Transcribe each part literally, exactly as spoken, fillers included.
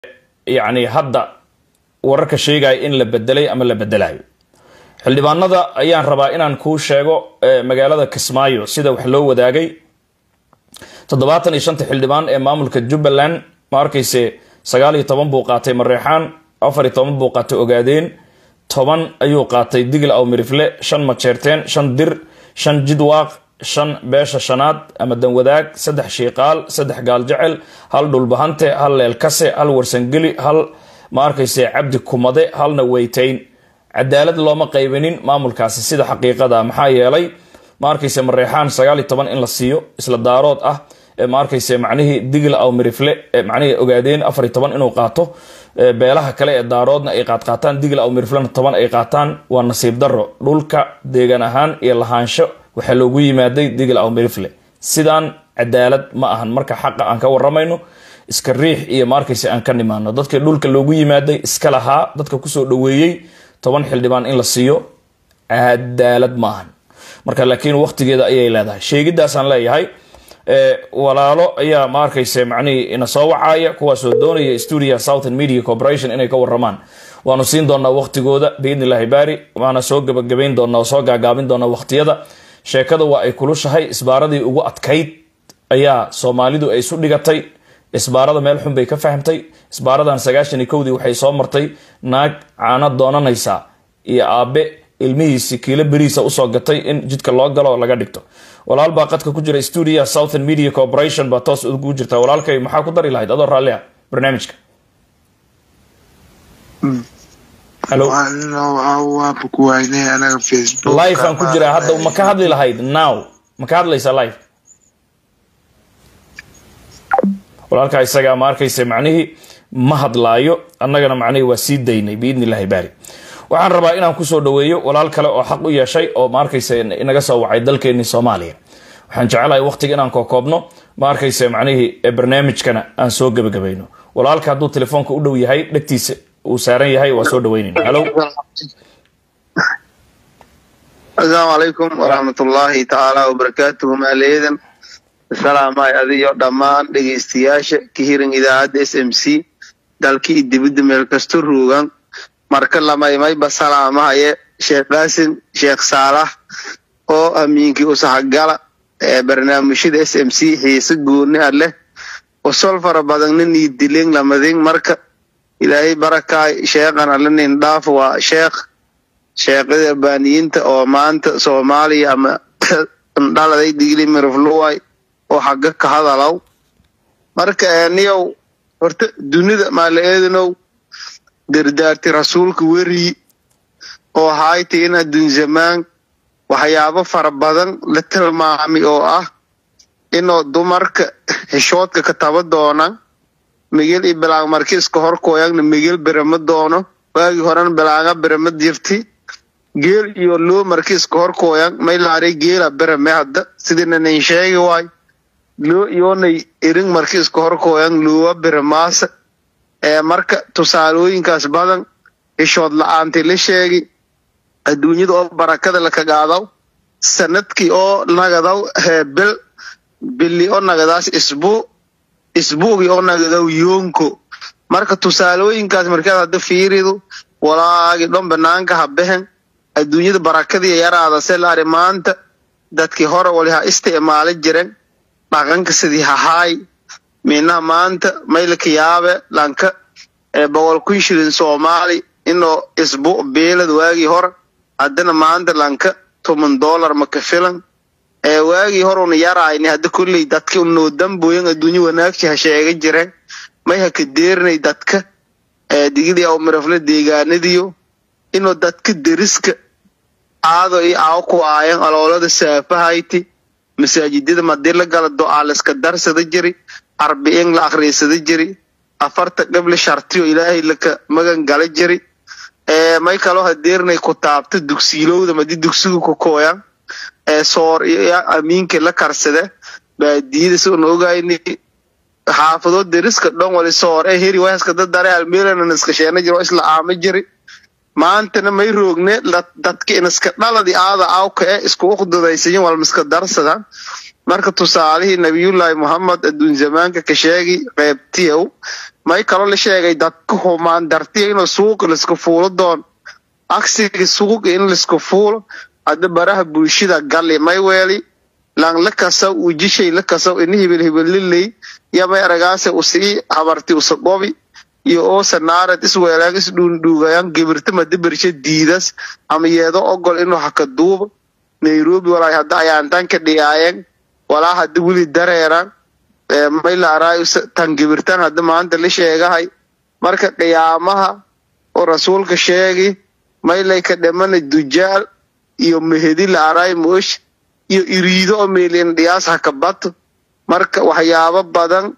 يعني هذا wararka sheegay in la bedelay ama la bedelayo xildhibaanada ayaan rabaa inaan ku sheego magaalada Kismaayo sida wax loo wadaagay toddobaatan iyo shan xildhibaan ee maamulka Jubbaland ma arkayse sagaal iyo toban buu qaatay Mareexaan afar iyo toban buu qaatay Ogaadeen toban ayuu qaatay Digil aw Mirifle shan ma jeerteen shan dir shan jidwaaq shan beesha shanaad ama dan wadaag saddex shiiqaal saddex gaal jecel hal dhulbahante hal leelkase hal warsangeli hal ma arkayse cabdi kumade halna weytayn cadaalad looma qaybinin maamulkaasi sida xaqiiqada maxaa yeelay ma arkayse Mareexaan sagaal iyo toban in la siiyo isla daarood ah ee ma arkayse macnaheedu Digil aw Mirifle ee macnaheedu Ogaadeen afar iyo toban inuu qaato beelaha kale ee daaroodna ay qaad qaataan Digil aw Mirifle toban ay qaataan waa nasiib darro dhulka deegaan ahaan iyo lahaansho waxa loogu yimaaday Digil aw Mirifle sidaan cadaalad ma ahan marka xaqa aan ka waramayno iska riix iyo markaysi aan ka nimaano dadka dhulka loogu yimaaday iska lahaa dadka ku soo dhaweeyay toban xildhibaan in la siiyo cadaalad ma ahan marka laakiin waqtigeeda ayay leedahay sheegidaas aan leeyahay ee walaalo ayaa markaysi macni ina soo wacaya kuwa soo doonaya Studio Southern Media Corporation inay ka waramaan waanu siin doonaa waqtigooda biidnillaahi baari waana soo gabagabeyn doonaa soo gaagaabin doonaa waqtiyada sheekada waa ay kulushahay isbaaradii ugu adkayd ayaa Soomaalidu ay isu dhigatay isbaarada meel xun bay ka fahamtay isbaaradan sagaashan iyo kow dii waxay soo martay naag caana doonanaysa iyo aabe ilmihiisi kiila bariisa u soo gatay in jidka loo galo laga dhigto walaal baa qadka ku jira Studio Southern Media Corporation ba toos ugu jirta walaalkay maxaa ku dari lahayd adoo raali ah barnaamijka hello live aan ku jira hadda ma ka hadli lahayd now ma ka hadlaysaa live walaalka isaga ma arkayse macnaheedu ma hadlaayo annagana macnaheedu waa sii daynay biidnillaahi baari waxaan rabaa inaan ku soo dhaweeyo walaal kale oo xaq u yeeshay oo ma arkayse inaga soo wacay dalkeena Soomaaliya waxaan jecelahay waqtiga inaan ka koobno ma arkayse macnaheedu barnaamijkana aan soo gabagabayno walaalka hadduu telefoonka u dhow yahay dhagtiisa uu saaran yahay waa soo dhaweynayna hello assalaamu alaykum wa rahmatullahi ta'ala wa barakatuh maaleedan salaamay adiyo dhamaan dhageystayaasha ka hiran idaacada S M C dalkii dibadda meel kasto roogan marka lamay may ba salaamahay Sheekh Qaasim Sheekh Saalax oo amiinki u saxgala ee barnaamijyada S M C xiisa gooni ah leh oo solfar badan nin dileen lamadin marka ilaahay barakay sheeqana lanin dhaaf waa sheekh sheeqada baaniinta oo maanta Soomaaliya ama dhaladay Digil Mirifle oo xagga ka hadalaw marka niyow horta dunida maaleedno dardaarti rasuulka wari oo hayteen adduun zaman waxyaabo fara badan la tilmaamay oo ah inoo dumarka heshoodka ka taba doona migil iblaag markii iska hor kooyagna migil berama doono waagi horan balaaga berama jirti geel iyo loo markii iska hor kooyag may laaray geela berama hadda sidina nin sheegay way loo yoonay irin markii iska hor kooyan loo beramaas ee marka tusaalooyinkaas badan ishood la'aantay la sheegay adduunyada oo barakada la ka qaadaw sanadkii oo nagadaw bil billi oo nagadaas isbuu isbuugi oo nagadaw yoonko marka tusaalooyinkaas markaa hadda fiirido walaagi dhan banaanka habeen adduunyada barakadii yaraada selaari maanta dadkii hore wali ha isticmaali jireen dhaqanka sidii hahay meena maanta maylka yaabe lanka ee boqol kun shilin Soomaali inoo isbuu beelad waagi hore hadana maanta lanka toban dollar ma ka filan ee waagi hore una yaraayni hadda kulli dadka unoo damboyin adduunyo wanaagsi ha sheegay jireen may ha ka deernay dadka ee Digil aw Mirifle deegaanadiyo inoo dadka deriska aado iyo aaw ku aayan aloolada saafahayti masaajidada madii la gala du'a la iska darsada jiri arba'in la akhriisada jiri afarta qabla shartiyo ilaahay la ka magan gal jiri ee may kalo hadeernay ku taabta dugsiilowda madii dugsigu ku kooyan ee soor iyo amiinka la karsada baadiyada soo noogayni xaafado deriska dhan wali soor ee heri waaska dad daray almeelana iska sheena jiro isla aama jiri maantana may roogne dadka in iska dhaladi aada aawka ee isku waqdadaysan wal miska darsada marka tusaalihii nabiyullaahi Muhammad adduun zamaanka ka sheegi qaybtiyow may kalo la sheegay dadka humaan dartiya inuu suuq la iska fuulo doon aksiga suuq in la iska fuulo hadda baraha bulshada gali may weeli lang la kasaw u jishay la kasaw in hibil hibil lilay ya may aragaase u sii habarti u sagobi iyo oo sanaarad is weelaag is dhuundhuugayaan gibirta madibirsha diidas ama yeedo ogol inuu haka duubo Nairobi walaa hadda ayaan tan ka dhigaayeen walaa hadda wili dareeran may la araayo tan gibirtan hadda maanta la sheegahay marka qiyaamaha oo rasuulka sheegi may lay ka dhaman dujaal iyo mehedi la araayo moosh iyo iriido oo meelin dhiyaas haka bato marka waxyaabo badan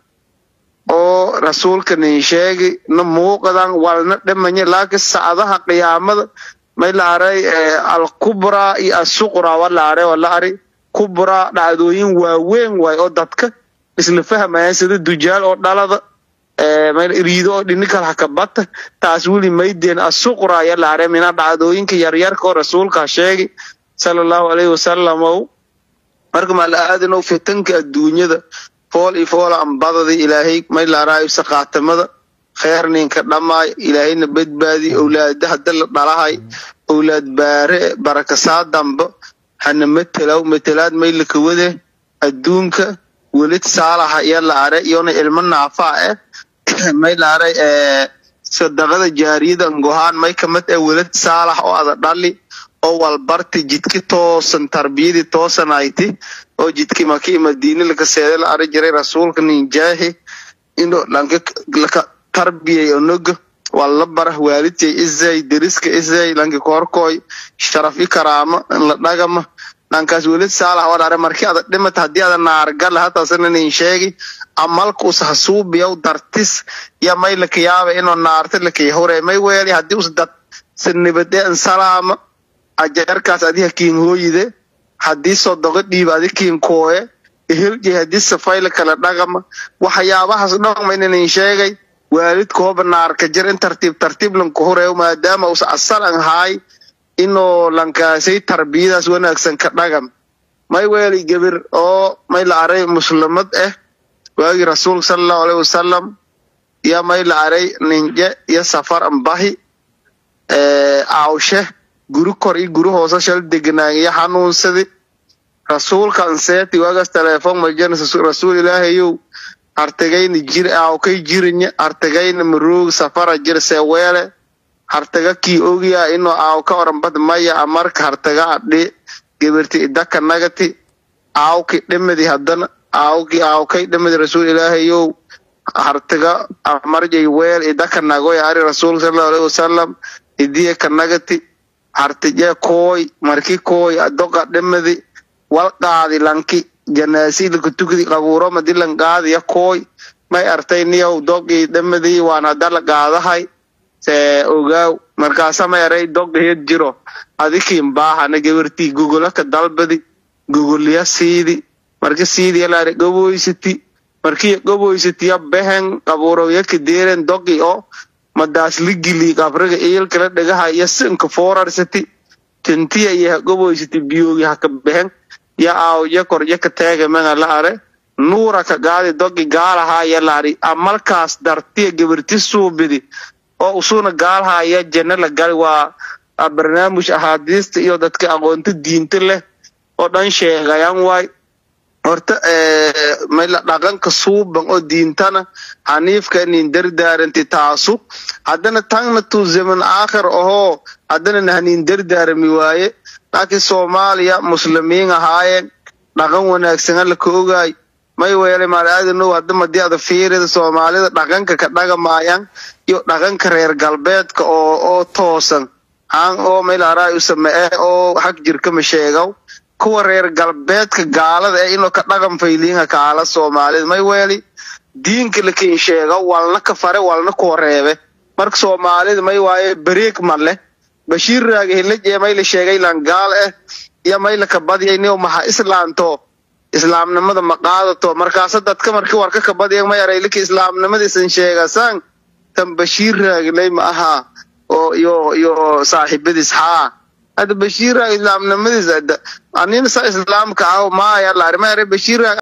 oo rasuulka nin sheegi na muuqadan walna dhamanya laakiin saadaha qiyaamada may la aray al kubra iyo as-suqra wala aray wala aray kubra dhacdooyin waaweyn way oo dadka isla fahmayaan sida dujaal oo dhalada ee may iriido oo dhinikal haka bata taas wali maydeen as-suqra ya la aray mina dhacdooyinka yar yar ko rasuulka sheegi sallallahu alayhi wasallam marka ma la aadano fitanka adduunyada fool iyo fool aan badada ilaahay may la raayo saqaatamada khayrninka dhamaay ilaahayna badbaadi awlaad hadda la dhalahay awlaad baare barakasaad dambe hana matalaw matalaad may la kawade adduunka walid saalaha iyo la are iyo ilmo naafa ah may la are ee sadaqada jaariyada ngohaan may kamad ee walid saalax oo ada dhali oo walbarti jidki toosan tarbiyadi toosan ayti oo jidki Makii Madiina la ka seeday la ari jiray rasuulka nin jaahi inuu lanka la tarbiyay onog wala barah waalidtay izay dariska izay lanka korkoy sharafi karaama la dhagama lankaas walid saalax wada are markii ada dhimata hadii ada naargal hata sanan in sheegi amalku sahsuubiyo dartis ya may la kiyaaba inuu naarta la kii hore may weeli hadii us dad sinibade salaama ajarkaas adiga kiin hooyide hadii soo dogo dhiibadi kiin kooye ehelji hadii safayl kala dhagama waxyaabahaas dhaqmayna in sheegay waalid koob naarka jir in tartiib tartiib lan ku horeeyo maadaama uu asalan haay inoo lankaasay tarbiyadaas wanaagsan ka dhagam may weeli gabir oo may la aray muslimad ah waagi rasuul sallallahu alayhi wasallam ya may la aray ninje ya safar ambahi ee aawshe guru kor iyo guru hoose shal degnaayo xanuunsadi rasuulka anseeti waagas telefoon ma jeenis rasuul ilaahayow artagayna jir aaw kay jirinya artagayna maroog safara jir seweele artaga ki ogiya inoo aaw ka oran bad maya amarka artaga adhi gabarti idaka nagati aaw ki dhimadi hadana aaw ki aaw kay dhimadi rasuul ilaahayow artaga amarjay weel idaka nagoy ari rasuul sallallahu alayhi wasallam idiya ka nagati artije koy marki koy adoga dhimadi wal qaadi lanki janaasiid ku tugdi qabuuro madilan qaadi ya koy may artayniyow dogi dhimadi waan hadal qaadahay see ogaaw markaas ma yaray doggeed jiro adikiin baahana gabartii google ka dalbadi google ya siidi markii siidi la gaboysiti markii gaboysiti ya behen qabuuro ya kideeren dogi oo madaas ligili qabriga eel kala dhagaha ya sinka foorarsati tintiya ya gaboysiti biyogi haka behen ya aaw ya kor ya ka taagay ma la are nuura ka gaadi dogi gaalaha ya laari amalkaas dartiya gabartii suubidi oo usuna gaalha ya janna la gal waa barnaamij ahadiista iyo dadka aqoonta diinta leh oo dhan sheegayaan way horta ee may la dhaqanka suuban oo diintana haniifka in dardaaranti taasu hadana tagna tu zaman aakhir oo hadana nahanin dardaarmi waaye laakiin Soomaaliya muslimiin ahaayeen dhaqan wanaagsan la koogay may weelay maalaadino hadda madiyada fiirida Soomaalida dhaqanka ka dhagamayaan iyo dhaqanka reer galbeedka oo oo toosan aan oo meel aray u sameey oo xaq jirka ma sheegaw kuwa reer galbeedka gaalada ee inoo ka dhaqan fayliinka kaala Soomaalida may weeli diinka la keen sheega walna ka fare walna ku reebe marka Soomaalida may waaye break male Bashiir raagay la jeemay la sheegay lan gaal ah iyo may la ka badiyay inuu maha islaanto islaamnimada ma qaadato markaas dadka markii warka ka badiyay ma yaray liki islaamnimada isan sheegasan tan Bashiir raagay ma aha oo iyo iyo saaxiibadiis ha hada Bashiir islaamnimada anina sa islaamka ah ma ya la armay Bashiir